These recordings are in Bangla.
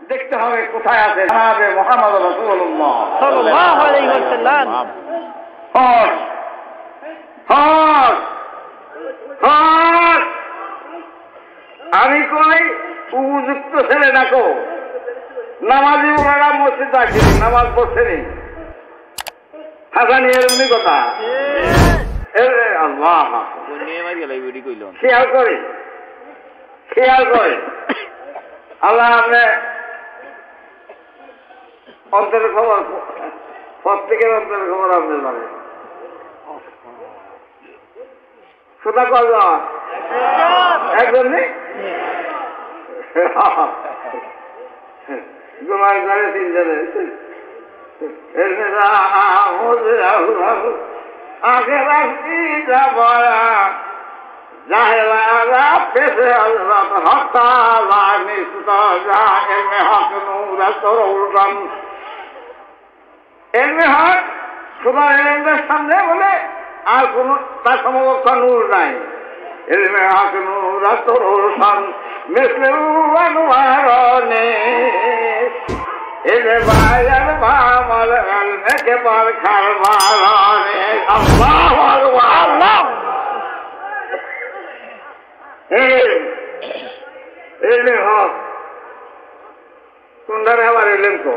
দেখতে হবে কোথায় আছে জানাবে মুহাম্মদ রাসূলুল্লাহ সাল্লাল্লাহু আলাইহি ওয়াসাল্লাম। হস হস হস আমি কই উপযুক্ত ছেলে ডাকো। নামাজি ওনারা মসজিদ আসেনি, নামাজ পড়ছেনি। হাসানি এরমনি কথা আল্লাহ খেয়াল করে খেয়াল করে আল্লাহ আপনি অন্তরের খবর প্রত্যেকের অন্তরের খবর আপনি জানেন। শ্রোতা কজন? একজন নেই গুমার ঘরে তিনজনে আগে রাখি যাবা জাহেলারা পেছে আল্লাহ হত্যা লানি সুতা যা এলমে হক নূর তরুণ এলমে হক সুতা এলমের সামনে বলে আর কোন তার সমকক্ষ নূর নাই। এলমে হক নূর তরুণ মিসলে অনুমারণে এলে বায়ার বামল এলমে কে পার খারমারণে আল্লাহু আকবার আল্লাহ এলে হক তোমরা আবার এলেন তো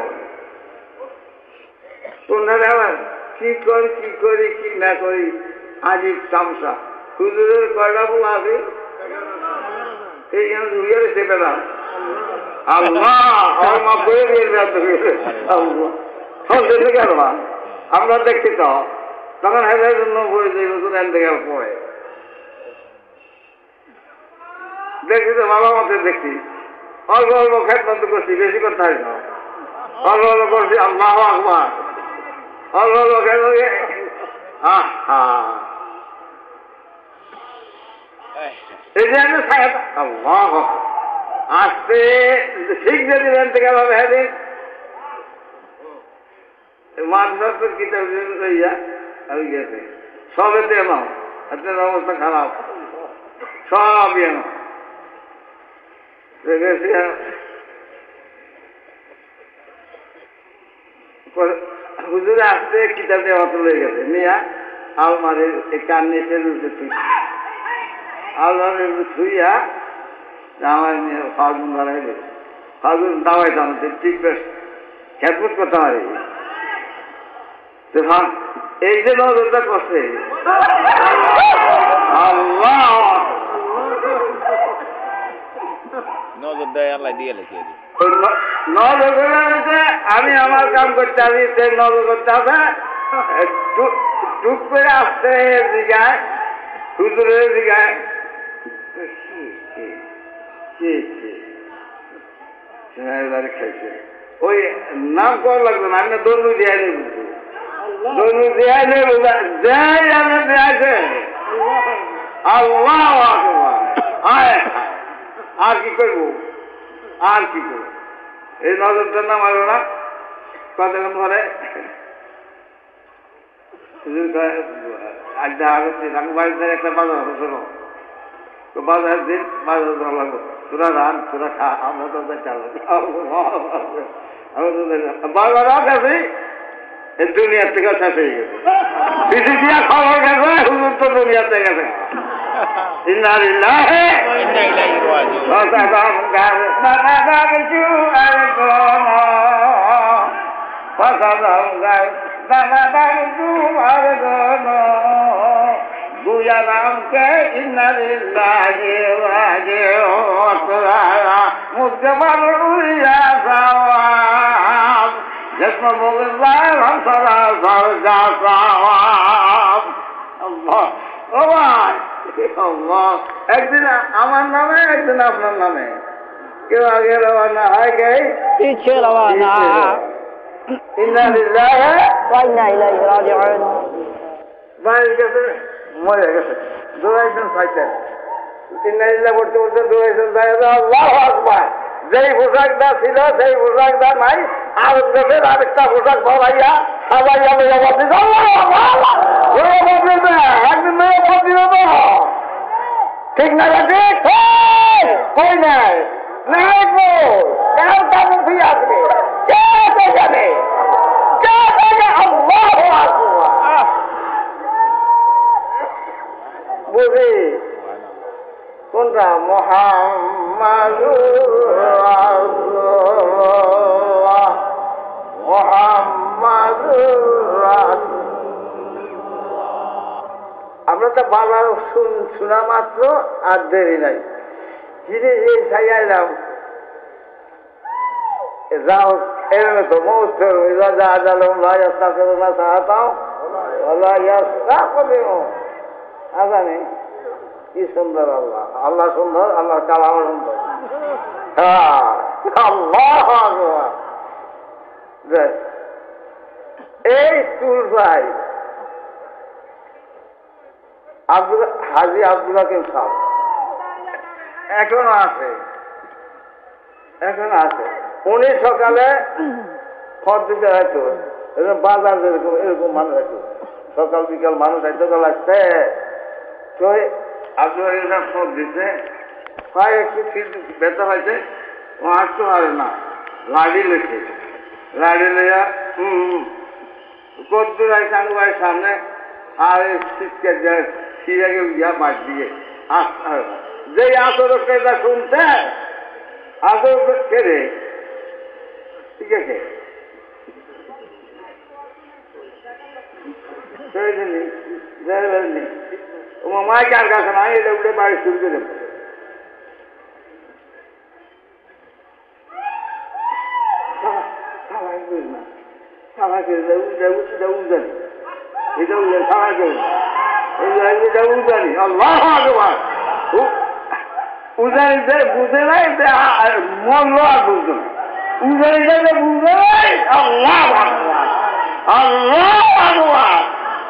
তোমরা আবার কি করি কি না করি আজিব তামসা হুজুরের কয়টা বলা আছে এই হুজুরের সেটা না আল্লাহ আমার বইয়ে দিয়ে কেন আমরা দেখছি তো তখন হেদের জন্য বই যে হুজুর এন থেকে পড়ে দেখছি তো বাবা মতে দেখছি অল্প অল্প খেদমত করছি, বেশি করতে হয় না। অল্প অল্প করছি আল্লাহ আকবার অল্প অল্প খেদমত এই যে আল্লাহ আসতে শিখতে দিলেন থেকে ভাবে হ্যাঁ মাদ্রাসার কিতাব লইয়া আমি গেছে সবেতে এলাম আপনার অবস্থা খারাপ সব এলাম হুজুরে আসতে কিতাব দেওয়া চলে গেছে নিয়া আলমারির কান নিচে রুটে আলমারির ছুইয়া আমার নিয়ে ফাগুন ধরাই দিল ফাগুন দাওয়াইতাম ঠিক বেশ খেদমত করতে পারি এই যে নজরটা করছে আল্লাহ নজর দেয় আল্লাহ দিয়ে লেখে নজর করে আমি আমার কাম করতে আমি সেই নজর করতে হবে টুক করে আসতে দিঘায় হুজুরের দিঘায় খাইছে ওই নাম করা লাগবে না আমি দনু দিয়ে নেই বুঝছি দনু দিয়ে নেই যাই আমি দিয়েছে আল্লাহ আর কি করবো আর কি করবো এই নজরটার নাম আরো না কতক্ষণ ধরে আমি বাড়িতে একটা বাজার আছে শোনো তো বাজার দিন বাজার ধরা লাগবো তোরা রান তোরা খা আমরা তো বাজার আছে এই দুনিয়ার থেকে শেষ হয়ে গেছে পিছিয়ে দিয়া খবর গেছে হুজুর তো দুনিয়ার থেকে গেছে গুয়ারামকে ইন্নালিল্লাহি ওয়া মুঝে মানো উড়িয়া সওয়াব জিসমে মুগল্লাহ হমসরা সরজা সওয়াব আল্লাহ ও ভাই আল্লাহ একদিন আমার নামে একদিন আপনার নামে কেউ আগে রওনা হয় গে পিছে রওনা ইন্নালিল্লাহি ওয়া ইন্না ইলাইহি রাজিউন বাইরে গেছে মরে গেছে দৌড়াইছেন সাইকেল ইন্নালিল্লাহ বলতে বলতে দৌড়াইছেন আল্লাহু আকবার যেই পোশাকটা ছিল সেই পোশাকটা নাই আর দেশের আরেকটা পোশাক ভরাইয়া সাজাইয়া লইয়া বলছি একদিন মেয়ে বলছিল তো ঠিক না ঠিক কই নাই নাই কার কারণ বাবার শোনা মাত্র আর দেরি নাই যিনি এই ছাইয়াইলাম যাও এরমে তো মৌতের যা আজালম ভাই আস্তা করে না চাহাতাও আজানি কি সুন্দর আল্লাহ আল্লাহ সুন্দর আল্লাহর কালাম সুন্দর হ্যাঁ আল্লাহ এই চুল ভাই হাজি আব্দুল হাকিম সাহেব এখনো আছে উনি সকালে খড় দিতে হয়তো বাজার যেরকম এরকম মানুষ হয়তো সকাল বিকাল মানুষ হয়তো লাগছে তো আব্দুল হাকিম সাহেব খড় দিতে হয় একটু ব্যথা হয়েছে ও আসতে পারে না লাড়ি লেছে লাড়ি লেয়া কদ্দুর আছে আনু ভাইয়ের সামনে আর শীতকে সিরাকে গিয়া বাদ দিয়ে যে আসর এটা শুনতে আসর কেড়ে ঠিক আছে মামায় কার কাছে না এটা উঠে বাড়ি শুরু করে দেব না সাবাই করে এটা উজানি এটা সাবাই করে এটা উজানি আল্লাহ আকবার উজানিতে বুঝে নাই মরল আর বুঝতো না উজানিটাকে বুঝে নাই আল্লাহ আকবার আল্লাহ আকবার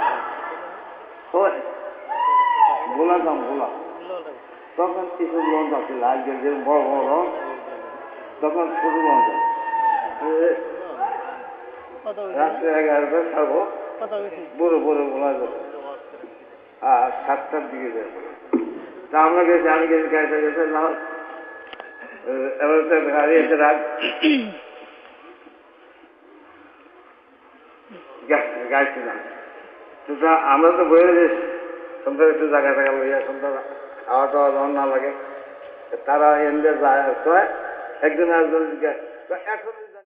গোলাম তখন কিছু লঞ্চ আছে আজকের যে বড় বড় লঞ্চ তখন ছোট লঞ্চ রাত্রে 11টায় ছাড়বো বড় বড় গোলা যাবে আর 7টার দিকে যাবে তা আমরা গেছি আমি গেছি গাড়িতে গেছে না এবার গাড়ি এসে রাখ গাইছি না আমরা তো বয়ে যাই সন্ধ্যা একটু জায়গা টাকা লইয়া সন্ধ্যা খাওয়া টাওয়া যখন না লাগে তারা এনদের যায় একজন একজন এখন